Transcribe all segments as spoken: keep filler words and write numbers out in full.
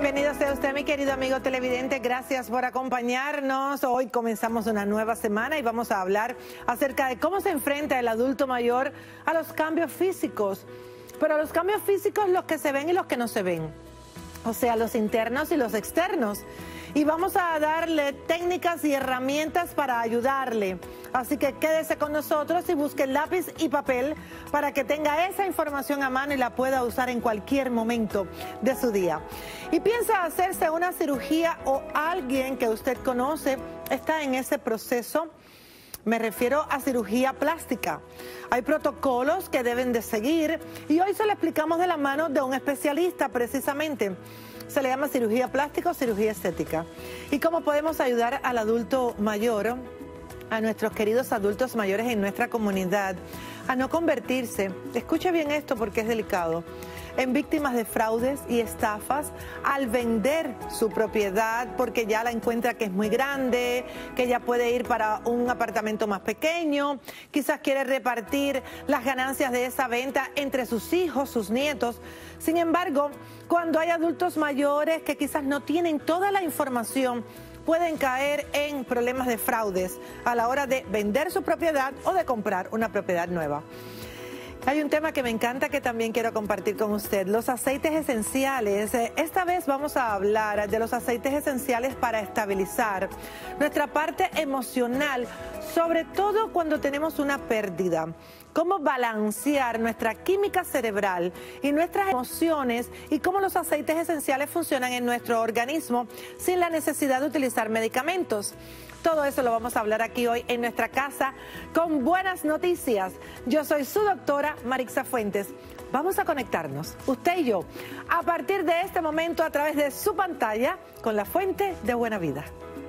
Bienvenido sea usted, mi querido amigo televidente. Gracias por acompañarnos. Hoy comenzamos una nueva semana y vamos a hablar acerca de cómo se enfrenta el adulto mayor a los cambios físicos. Pero los cambios físicos, los que se ven y los que no se ven. O sea, los internos y los externos. Y vamos a darle técnicas y herramientas para ayudarle. Así que quédese con nosotros y busque lápiz y papel para que tenga esa información a mano y la pueda usar en cualquier momento de su día. Y piensa hacerse una cirugía o alguien que usted conoce está en ese proceso. Me refiero a cirugía plástica. Hay protocolos que deben de seguir y hoy se lo explicamos de la mano de un especialista precisamente. Se le llama cirugía plástica o cirugía estética. ¿Y cómo podemos ayudar al adulto mayor, a nuestros queridos adultos mayores en nuestra comunidad, a no convertirse, escuche bien esto porque es delicado, en víctimas de fraudes y estafas al vender su propiedad porque ya la encuentra que es muy grande, que ya puede ir para un apartamento más pequeño, quizás quiere repartir las ganancias de esa venta entre sus hijos, sus nietos? Sin embargo, cuando hay adultos mayores que quizás no tienen toda la información, pueden caer en problemas de fraudes a la hora de vender su propiedad o de comprar una propiedad nueva. Hay un tema que me encanta que también quiero compartir con usted, los aceites esenciales. Esta vez vamos a hablar de los aceites esenciales para estabilizar nuestra parte emocional, sobre todo cuando tenemos una pérdida. Cómo balancear nuestra química cerebral y nuestras emociones y cómo los aceites esenciales funcionan en nuestro organismo sin la necesidad de utilizar medicamentos. Todo eso lo vamos a hablar aquí hoy en nuestra casa con buenas noticias. Yo soy su doctora Marixa Fuentes. Vamos a conectarnos, usted y yo, a partir de este momento a través de su pantalla con la Fuente de Buena Vida.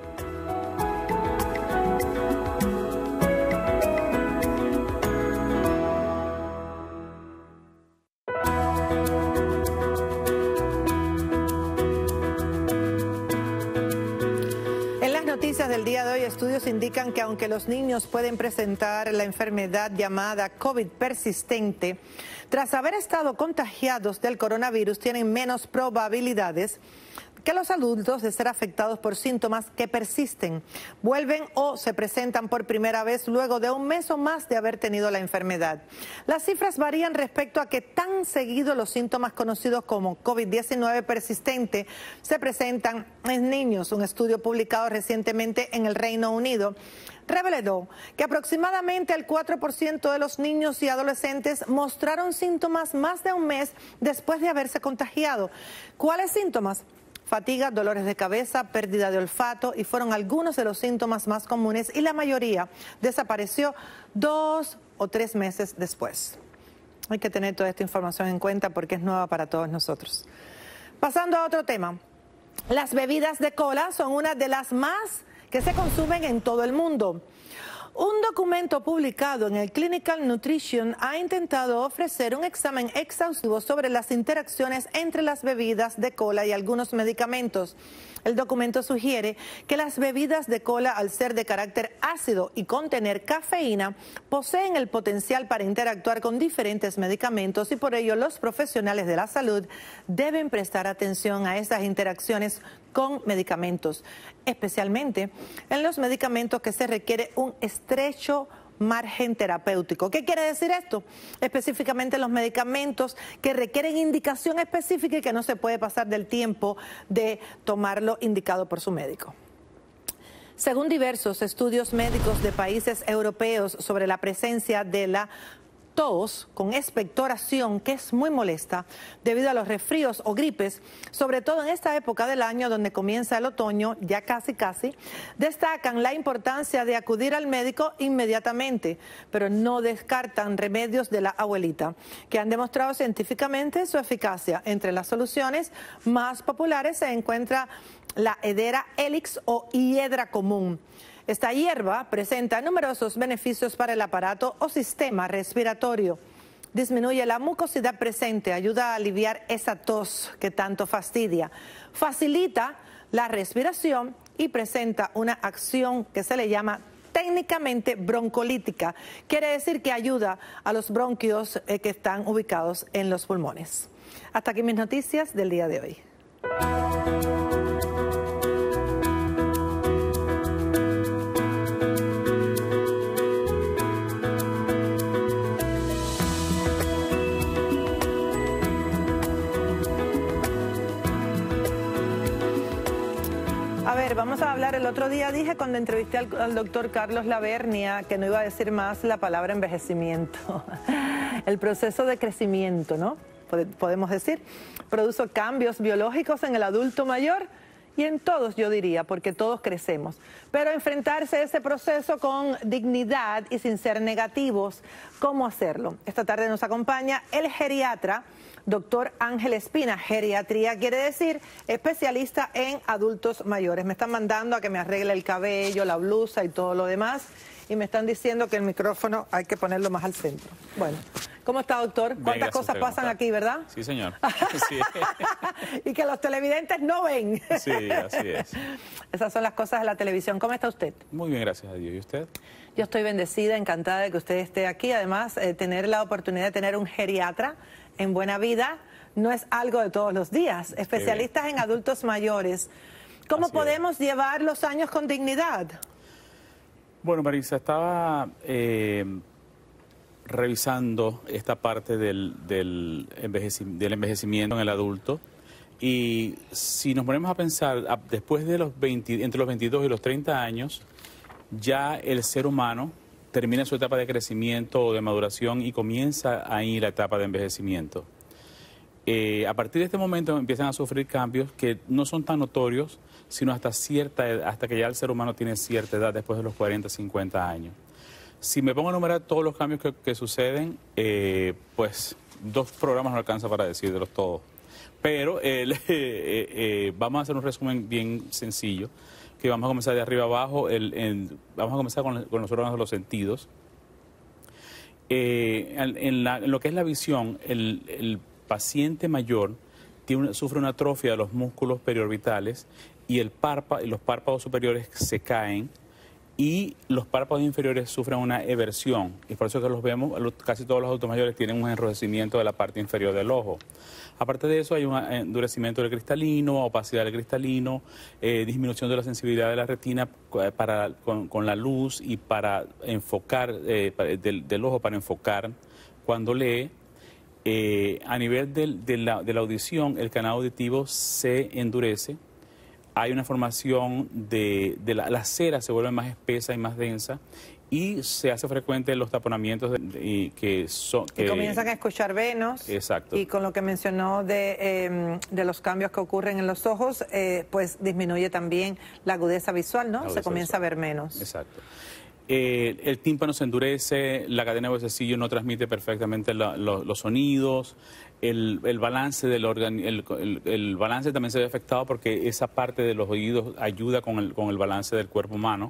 Noticias del día de hoy, estudios indican que aunque los niños pueden presentar la enfermedad llamada COVID persistente, tras haber estado contagiados del coronavirus tienen menos probabilidades que los adultos de ser afectados por síntomas que persisten, vuelven o se presentan por primera vez luego de un mes o más de haber tenido la enfermedad. Las cifras varían respecto a que tan seguido los síntomas conocidos como COVID diecinueve persistente se presentan en niños. Un estudio publicado recientemente en el Reino Unido reveló que aproximadamente el cuatro por ciento de los niños y adolescentes mostraron síntomas más de un mes después de haberse contagiado. ¿Cuáles síntomas? Fatiga, dolores de cabeza, pérdida de olfato y fueron algunos de los síntomas más comunes y la mayoría desapareció dos o tres meses después. Hay que tener toda esta información en cuenta porque es nueva para todos nosotros. Pasando a otro tema, las bebidas de cola son una de las más que se consumen en todo el mundo. Un documento publicado en el Clinical Nutrition ha intentado ofrecer un examen exhaustivo sobre las interacciones entre las bebidas de cola y algunos medicamentos. El documento sugiere que las bebidas de cola, al ser de carácter ácido y contener cafeína, poseen el potencial para interactuar con diferentes medicamentos y por ello los profesionales de la salud deben prestar atención a esas interacciones con medicamentos, especialmente en los medicamentos que se requiere un estrecho margen terapéutico. ¿Qué quiere decir esto? Específicamente los medicamentos que requieren indicación específica y que no se puede pasar del tiempo de tomarlo indicado por su médico. Según diversos estudios médicos de países europeos sobre la presencia de la tos con expectoración, que es muy molesta debido a los resfríos o gripes, sobre todo en esta época del año donde comienza el otoño, ya casi casi, destacan la importancia de acudir al médico inmediatamente, pero no descartan remedios de la abuelita, que han demostrado científicamente su eficacia. Entre las soluciones más populares se encuentra la Hedera helix o hiedra común. Esta hierba presenta numerosos beneficios para el aparato o sistema respiratorio. Disminuye la mucosidad presente, ayuda a aliviar esa tos que tanto fastidia, facilita la respiración y presenta una acción que se le llama técnicamente broncolítica. Quiere decir que ayuda a los bronquios eh, que están ubicados en los pulmones. Hasta aquí mis noticias del día de hoy. A ver, vamos a hablar. El otro día dije cuando entrevisté al, al doctor Carlos Lavernia que no iba a decir más la palabra envejecimiento. El proceso de crecimiento, ¿no? Podemos decir, produce cambios biológicos en el adulto mayor y en todos, yo diría, porque todos crecemos. Pero enfrentarse a ese proceso con dignidad y sin ser negativos, ¿cómo hacerlo? Esta tarde nos acompaña el geriatra doctor Ángel Espina. Geriatría quiere decir especialista en adultos mayores. Me están mandando a que me arregle el cabello, la blusa y todo lo demás. Y me están diciendo que el micrófono hay que ponerlo más al centro. Bueno, ¿cómo está, doctor? ¿Cuántas Bien, cosas pasan aquí, verdad? Sí, señor. Sí. Y que los televidentes no ven. Sí, así es. Esas son las cosas de la televisión. ¿Cómo está usted? Muy bien, gracias a Dios. ¿Y usted? Yo estoy bendecida, encantada de que usted esté aquí. Además, eh, tener la oportunidad de tener un geriatra en Buena Vida no es algo de todos los días. Especialistas en adultos mayores. ¿Cómo Así podemos es. llevar los años con dignidad? Bueno, Marisa, estaba eh, revisando esta parte del, del, envejeci del envejecimiento en el adulto y si nos ponemos a pensar, a, después de los veinte, entre los veintidós y los treinta años, ya el ser humano termina su etapa de crecimiento o de maduración y comienza ahí la etapa de envejecimiento. Eh, a partir de este momento empiezan a sufrir cambios que no son tan notorios, sino hasta cierta edad, hasta que ya el ser humano tiene cierta edad, después de los cuarenta, cincuenta años. Si me pongo a enumerar todos los cambios que, que suceden, eh, pues dos programas no alcanza para decirlos todos. Pero eh, eh, eh, vamos a hacer un resumen bien sencillo, que vamos a comenzar de arriba abajo, el, el, vamos a comenzar con, con los órganos de los sentidos. Eh, en, en, la, en lo que es la visión, el, el paciente mayor tiene una, sufre una atrofia de los músculos periorbitales y, el párpado, y los párpados superiores se caen y los párpados inferiores sufren una eversión. Y por eso que los vemos, los, casi todos los adultos mayores tienen un enrojecimiento de la parte inferior del ojo. Aparte de eso hay un endurecimiento del cristalino, opacidad del cristalino, eh, disminución de la sensibilidad de la retina para, con, con la luz y para enfocar, eh, para, del, del ojo para enfocar cuando lee. Eh, a nivel del, de, la, de la audición, el canal auditivo se endurece. Hay una formación de, de la, la cera se vuelve más espesa y más densa y se hace frecuente los taponamientos de, de, y que son... Que, y comienzan a escuchar venos. Exacto. Y con lo que mencionó de, eh, de los cambios que ocurren en los ojos, eh, pues disminuye también la agudeza visual, ¿no? Se comienza visual. a ver menos. Exacto. Eh, el tímpano se endurece, la cadena de huesecillo no transmite perfectamente la, lo, los sonidos, el, el balance del órgano, el, el, el balance también se ve afectado porque esa parte de los oídos ayuda con el, con el balance del cuerpo humano.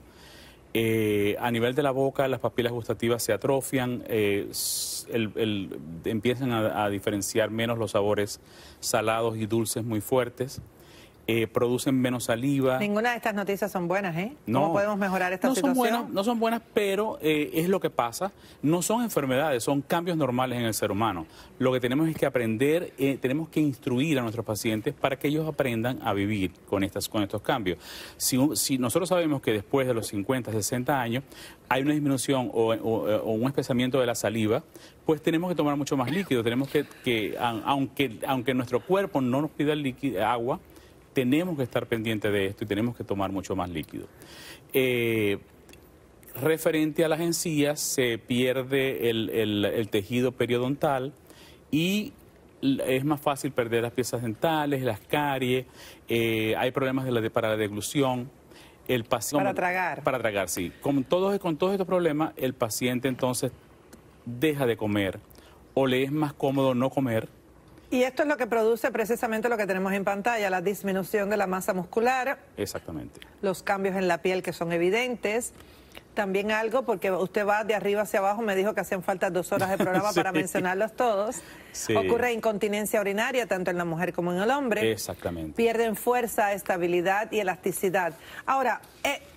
Eh, a nivel de la boca, las papilas gustativas se atrofian, eh, el, el, empiezan a, a diferenciar menos los sabores salados y dulces muy fuertes. Eh, producen menos saliva. Ninguna de estas noticias son buenas, ¿eh? No, ¿Cómo podemos mejorar esta no situación? Son buenas, no son buenas, pero eh, es lo que pasa. No son enfermedades, son cambios normales en el ser humano. Lo que tenemos es que aprender, eh, tenemos que instruir a nuestros pacientes para que ellos aprendan a vivir con, estas, con estos cambios. Si, si nosotros sabemos que después de los cincuenta, sesenta años hay una disminución o, o, o un espesamiento de la saliva, pues tenemos que tomar mucho más líquido. Tenemos que, que aunque, aunque nuestro cuerpo no nos pida líquido, agua, tenemos que estar pendientes de esto y tenemos que tomar mucho más líquido. Eh, referente a las encías, se pierde el, el, el tejido periodontal y es más fácil perder las piezas dentales, las caries, eh, hay problemas de la, de, para la deglución. El paciente, para tragar. Para tragar, sí. Con todos, con todos estos problemas, el paciente entonces deja de comer o le es más cómodo no comer. Y esto es lo que produce precisamente lo que tenemos en pantalla, la disminución de la masa muscular. Exactamente. Los cambios en la piel que son evidentes. También algo, porque usted va de arriba hacia abajo, me dijo que hacían falta dos horas de programa sí. para mencionarlos todos. Sí. Ocurre incontinencia urinaria, tanto en la mujer como en el hombre. Exactamente. Pierden fuerza, estabilidad y elasticidad. Ahora, eh,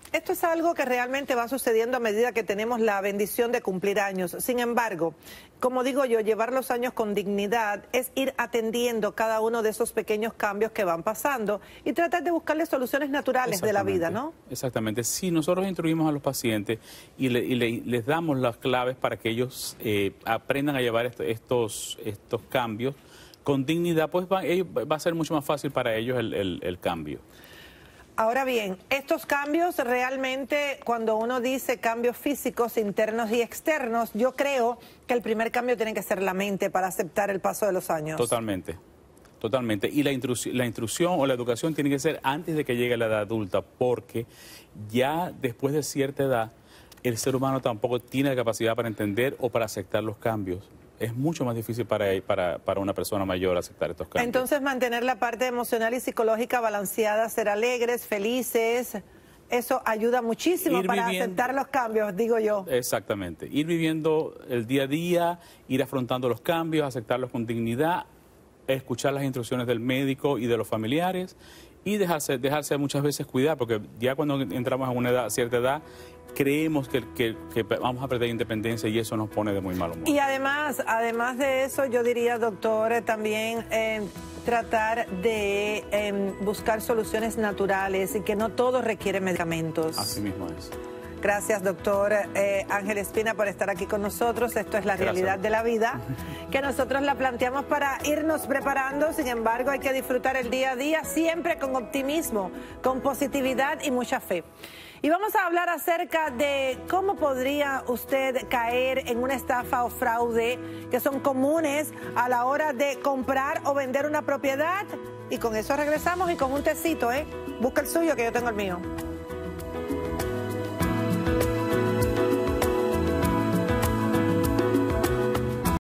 Esto es algo que realmente va sucediendo a medida que tenemos la bendición de cumplir años. Sin embargo, como digo yo, llevar los años con dignidad es ir atendiendo cada uno de esos pequeños cambios que van pasando y tratar de buscarle soluciones naturales de la vida, ¿no? Exactamente. Sí, nosotros instruimos a los pacientes y, le, y le, les damos las claves para que ellos eh, aprendan a llevar esto, estos, estos cambios con dignidad, pues va, va a ser mucho más fácil para ellos el, el, el cambio. Ahora bien, estos cambios realmente, cuando uno dice cambios físicos, internos y externos, yo creo que el primer cambio tiene que ser la mente para aceptar el paso de los años. Totalmente, totalmente. Y la instrucción, la instrucción o la educación tiene que ser antes de que llegue la edad adulta, porque ya después de cierta edad, el ser humano tampoco tiene la capacidad para entender o para aceptar los cambios. Es mucho más difícil para, para, para una persona mayor aceptar estos cambios. Entonces, mantener la parte emocional y psicológica balanceada, ser alegres, felices, eso ayuda muchísimo para aceptar los cambios, digo yo. Exactamente. Ir viviendo el día a día, ir afrontando los cambios, aceptarlos con dignidad, escuchar las instrucciones del médico y de los familiares y dejarse, dejarse muchas veces cuidar, porque ya cuando entramos a una edad, cierta edad, creemos que, que, que vamos a perder independencia y eso nos pone de muy mal humor. Y además, además de eso, yo diría, doctor, también eh, tratar de eh, buscar soluciones naturales y que no todo requiere medicamentos. Así mismo es. Gracias, doctor eh, Ángel Espina, por estar aquí con nosotros. Esto es la Gracias. realidad de la vida, que nosotros la planteamos para irnos preparando. Sin embargo, hay que disfrutar el día a día siempre con optimismo, con positividad y mucha fe. Y vamos a hablar acerca de cómo podría usted caer en una estafa o fraude que son comunes a la hora de comprar o vender una propiedad. Y con eso regresamos y con un tecito, ¿eh? Busca el suyo que yo tengo el mío.